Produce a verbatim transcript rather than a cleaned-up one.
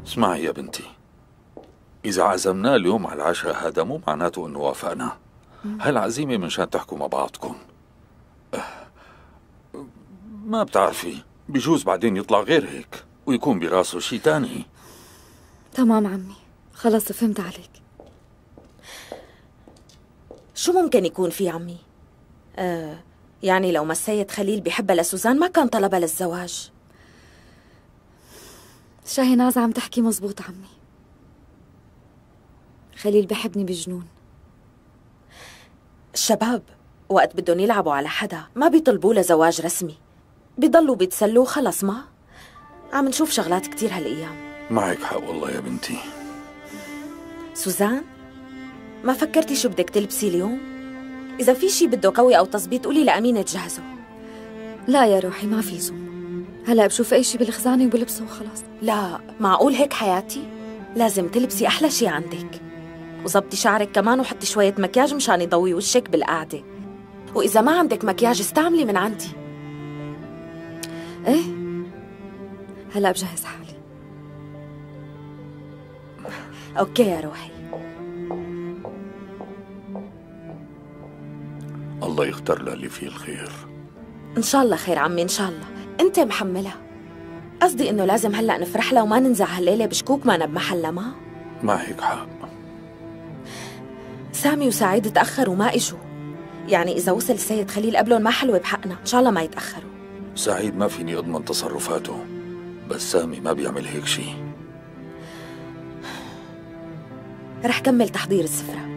اسمعي يا بنتي، إذا عزمناه اليوم على العشاء هذا مو معناته إنه وافقنا. هالعزيمة منشان تحكوا مع بعضكم. ما بتعرفي، بجوز بعدين يطلع غير هيك ويكون براسه شي تاني. تمام عمي، خلص فهمت عليك. شو ممكن يكون في عمي؟ آه يعني لو ما السيد خليل بيحبها لسوزان ما كان طلبها للزواج. شاهناز عم تحكي مزبوط عمي، خليل بحبني بجنون. الشباب وقت بدهم يلعبوا على حدا ما بيطلبوا له زواج رسمي، بيضلوا بيتسلوا خلص. ما عم نشوف شغلات كتير هالأيام. معك حق والله يا بنتي. سوزان، ما فكرتي شو بدك تلبسي اليوم؟ إذا في شي بده قوي أو تظبيط قولي لأمينة تجهزه. لا يا روحي ما في زوم، هلا بشوف أي شي بالخزانة وبلبسه وخلاص. لا معقول هيك حياتي؟ لازم تلبسي أحلى شي عندك، وظبطي شعرك كمان وحطي شوية مكياج مشان يضوي وشك بالقعدة. وإذا ما عندك مكياج استعملي من عندي. ايه هلا بجهز حالي. اوكي يا روحي. الله يختار لها اللي فيه الخير. ان شاء الله خير عمي، ان شاء الله. انت محملها، قصدي انه لازم هلا نفرح لها وما ننزع هالليله بشكوك ما بمحلها. ما ما هيك حق. سامي وسعيد تاخروا ما اجوا، يعني اذا وصل السيد خليل قبلهم ما حلوه بحقنا. ان شاء الله ما يتاخروا. سعيد ما فيني اضمن تصرفاته، بس سامي ما بيعمل هيك شي. رح كمل تحضير السفرة.